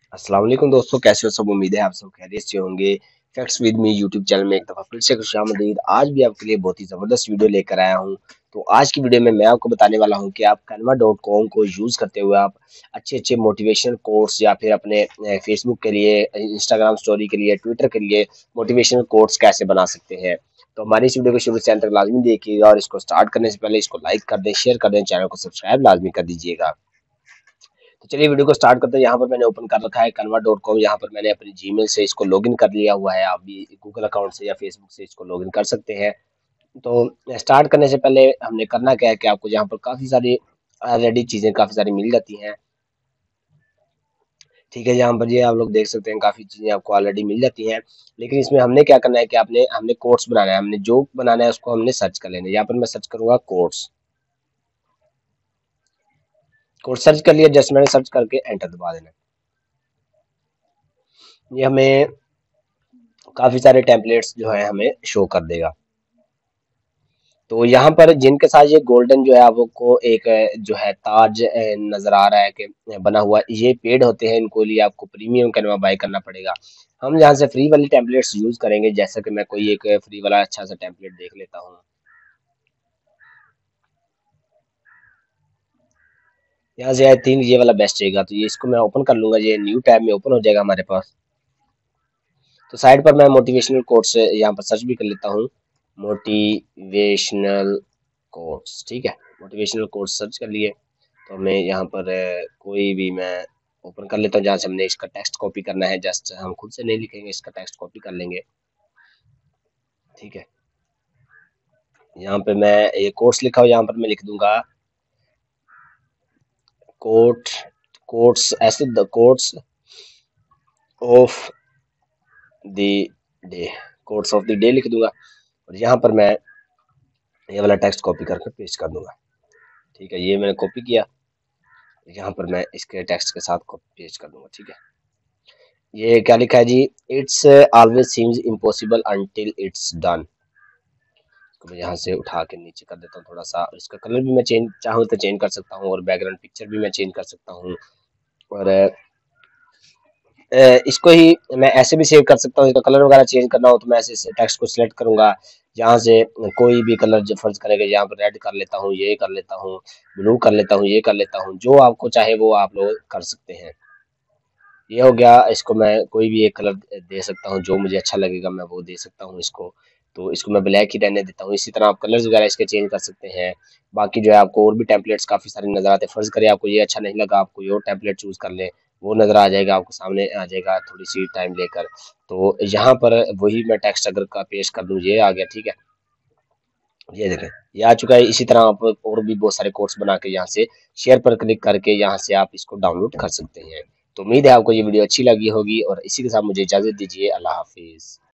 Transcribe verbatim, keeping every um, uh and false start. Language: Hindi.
अस्सलाम वालेकुम दोस्तों, कैसे हो सब। उम्मीद है आप सब खैरियत से होंगे। Facts with me YouTube channel में एक दफ़ा फिर से खुशामदीद। आज भी आपके लिए बहुत ही ज़बरदस्त वीडियो लेकर आया हूं। तो आज की वीडियो में मैं आपको बताने वाला हूं कि आप canva डॉट कॉम को यूज़ करते हुए आप अच्छे अच्छे मोटिवेशनल कोट्स या फिर अपने फेसबुक के लिए, इंस्टाग्राम स्टोरी के लिए, ट्विटर के लिए मोटिवेशनल कोट्स कैसे बना सकते हैं। तो हमारी इस वीडियो को शुरू से अंत तक लाजमी देखिएगा और इसको स्टार्ट करने से पहले इसको लाइक कर दें, शेयर कर दें, चैनल को सब्सक्राइब लाजमी कर दीजिएगा। तो चलिए वीडियो को स्टार्ट करते हैं। यहाँ पर मैंने ओपन कर रखा है canva डॉट कॉम। यहाँ पर मैंने अपनी जीमेल से इसको लॉगिन कर लिया हुआ है। आप भी गूगल अकाउंट से या फेसबुक से इसको लॉगिन कर सकते हैं। तो स्टार्ट करने से पहले हमने करना क्या है कि आपको यहाँ पर काफ़ी सारी ऑलरेडी चीज़ें काफ़ी सारी मिल जाती हैं। ठीक है, यहाँ पर ये आप लोग देख सकते हैं काफ़ी चीज़ें आपको ऑलरेडी मिल जाती हैं। लेकिन इसमें हमने क्या करना है कि आपने हमने कोट्स बनाना है। हमने जो बनाना है उसको हमने सर्च कर लेना है। यहाँ पर मैं सर्च करूँगा कोट्स। कोर्स सर्च कर लिया, जस्ट मैंने सर्च करके एंटर दबा देना है। ये हमें काफ़ी सारे टेम्पलेट्स जो है हमें शो कर देगा। तो यहाँ पर जिनके साथ ये गोल्डन जो है आपको एक अ, जो है ताज अ, नजर आ रहा है कि बना हुआ, ये पेड होते हैं। इनको लिए आपको प्रीमियम कैनवा बाय करना पड़ेगा। हम यहाँ से फ्री वाली टेम्पलेट्स यूज करेंगे। जैसा कि मैं कोई एक फ्री वाला अच्छा सा टेम्पलेट देख लेता हूँ। यहाँ से आई थिंक ये वाला बेस्ट रहेगा, तो ये इसको मैं ओपन कर लूंगा। ये न्यू टैब में ओपन हो जाएगा हमारे पास। तो साइड पर मैं मोटिवेशनल कोट्स यहाँ पर सर्च भी कर लेता हूँ। मोटिवेशनल कोट्स, ठीक है। मोटिवेशनल कोट्स सर्च कर लिए। तो मैं यहाँ पर अ, कोई भी मैं ओपन कर लेता हूँ जहाँ से हमने इसका टेक्स्ट कॉपी करना है। जस्ट हम खुद से नहीं लिखेंगे, इसका टेक्स्ट कॉपी कर लेंगे, ठीक है। यहाँ पे मैं ये कोट्स लिखा हुआ, यहाँ पर मैं लिख दूंगा कोट कोट्स ऐसे the quotes of the day, quotes of the day लिख दूंगा। और यहाँ पर मैं ये वाला टेक्स्ट कॉपी करके पेस्ट कर दूंगा, ठीक है। ये मैंने कॉपी किया। यहाँ पर मैं इसके टेक्स्ट के साथ कॉपी पेस्ट कर दूंगा, ठीक है। ये क्या लिखा है जी, it's always seems impossible until it's done. इसको मैं यहाँ से उठा के नीचे कर देता हूँ थोड़ा सा। इसका कलर भी मैं चेंज चाहूँ तो चेंज कर सकता हूँ और बैकग्राउंड पिक्चर भी मैं चेंज कर सकता हूँ। और अ, इसको ही मैं ऐसे भी सेव कर सकता हूँ। इसका कलर वगैरह चेंज करना हो तो मैं ऐसे टेक्स्ट को सिलेक्ट करूंगा। यहाँ से कोई भी कलर जो फर्ज करेगा, यहाँ पर रेड कर लेता हूँ, ये कर लेता हूँ, ब्लू कर लेता हूँ, ये कर लेता हूँ। जो आपको चाहे वो आप लोग कर सकते हैं। ये हो गया। इसको मैं कोई भी एक कलर दे सकता हूँ, जो मुझे अच्छा लगेगा मैं वो दे सकता हूँ इसको। तो इसको मैं ब्लैक ही रहने देता हूँ। इसी तरह आप कलर्स वगैरह इसके चेंज कर सकते हैं। बाकी जो है आपको और भी टेम्पलेट्स काफ़ी सारे नज़र आते हैं। फ़र्ज़ करें आपको ये अच्छा नहीं लगा, आप कोई और टेम्पलेट चूज़ कर लें, वो नज़र आ जाएगा आपको, सामने आ जाएगा थोड़ी सी टाइम लेकर। तो यहाँ पर वही मैं टेक्स्ट अगर का पेस्ट कर दूँ, ये आ गया, ठीक है। ये देखें, ये आ चुका है। इसी तरह आप और भी बहुत सारे कोर्स बना के यहाँ से शेयर पर क्लिक करके यहाँ से आप इसको डाउनलोड कर सकते हैं। तो उम्मीद है आपको ये वीडियो अच्छी लगी होगी और इसी के साथ मुझे इजाज़त दीजिए। अल्लाह हाफिज़।